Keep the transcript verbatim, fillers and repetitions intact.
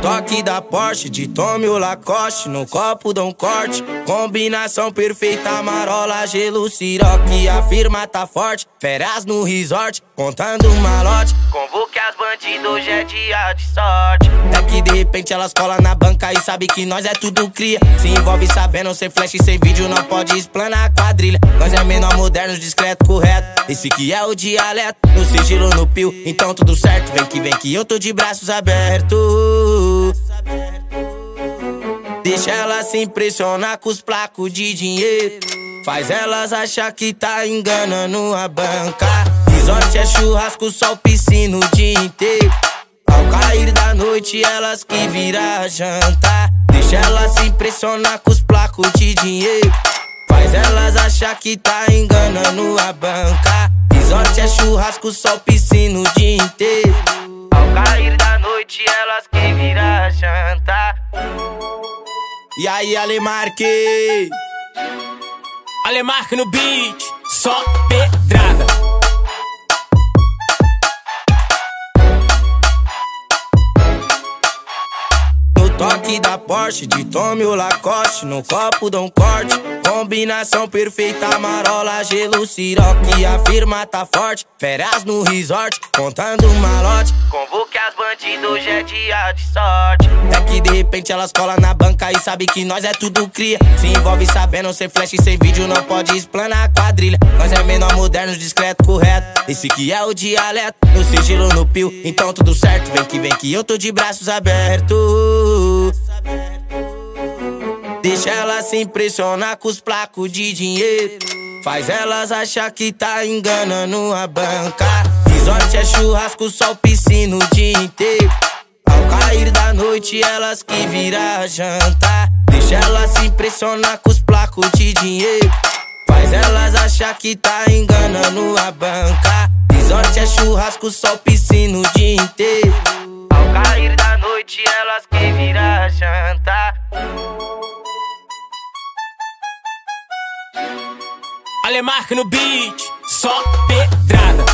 toque da Porsche, de tome o Lacoste, no copo dá um corte. Combinação perfeita, marola, gelo, siroque. A firma tá forte, férias no resort, contando malote. Convoque as bandidas, hoje é dia de sorte. É que de repente elas colam na banca e sabe que nós é tudo cria. Se envolve sabendo, sem flash e sem vídeo, não pode explanar a quadrilha. Nós é menor moderno, discreto, correto. Esse que é o dialeto, no sigilo, no pio, então tudo certo. Vem que vem que eu tô de braços abertos. Deixa ela se impressionar com os placos de dinheiro. Faz elas achar que tá enganando a banca. Resort é churrasco, sol, piscina o dia inteiro. Ao cair da noite elas que viram jantar. Deixa ela se impressionar com os placos de dinheiro. Faz elas achar que tá enganando a banca. Resort é churrasco, sol, piscina o dia inteiro. Ao cair da noite elas que viram jantar. E aí, Alemarque? Alemarque no beat, só pedrada. No toque da Porsche, de tome o Lacoste, no copo dá um corte. Combinação perfeita, marola, gelo, siroque. A firma tá forte, férias no resort, contando malote. Convoque as bandidas, hoje é dia de sorte. É que de repente elas colam na banca e sabe que nós é tudo cria. Se envolve sabendo, sem flash e sem vídeo, não pode explanar a quadrilha. Nós é menor moderno, discreto, correto. Esse que é o dialeto, no sigilo, no pio, então tudo certo. Vem que vem que eu tô de braços abertos. Deixa ela se impressionar com os placos de dinheiro. Faz elas achar que tá enganando a banca. Resort é churrasco, sol, piscina o dia inteiro. Ao cair da noite elas que viram jantar. Deixa ela se impressionar com os placos de dinheiro. Faz elas achar que tá enganando a banca. Resort é churrasco, sol, piscina o dia inteiro. Ao cair da noite elas que viram jantar. Alemarque no beat, só pedrada.